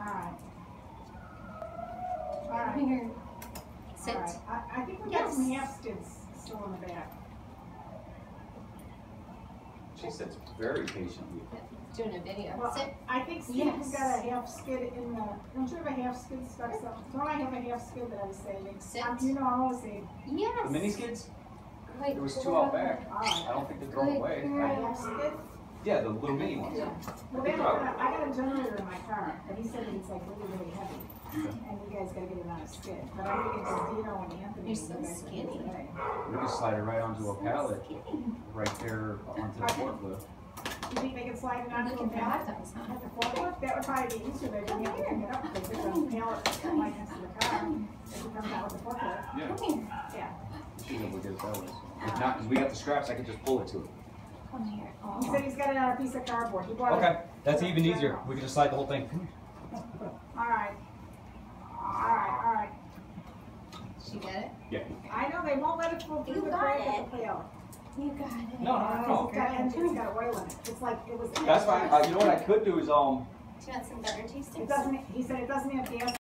Alright. Alright. Here. Sit. Alright. I think we got some half skids still in the back. She sits very patiently. Doing a video. Well, Sit. I think Steve's Yes. got a half skid in the, don't you have a half skid stuck up? Don't I have a half skid that I was saving? Sit. You know, I'm always saying, Yes. The mini skids? Good There was two girl. out back. alright. I don't think they're thrown Good away. girl. A half skid? Yeah, the little mini ones. Yeah. Well, then I got a generator in my car, and he said it's like really, really heavy. And you guys gotta get it on a skid. But I think it's Dino and Anthony. You're so you guys can do skinny. today. We can slide it right onto a pallet, right there onto the forklift. You think they can slide it onto a Looking for pallet? hot dogs, huh? At the forklift? That would probably be easier, they wouldn't have to pick it up, because there's a pallet right next to the car. If it comes out with the forklift. Yeah, Come here. Yeah. she's able to get it that way. If not, because we got the straps, I could just pull it to it. Come here. He said he's got it on a piece of cardboard. He bought it. Okay, that's even easier. We can just slide the whole thing. Alright. Alright. She got it? Yeah. I know, they won't let it fall through You the got crack it. of the pallet. You got it. No. It's got oil in it. It's like, it was. That's fine. You know what I could do is, Do you want some better tasting? It doesn't, he said it doesn't have gas.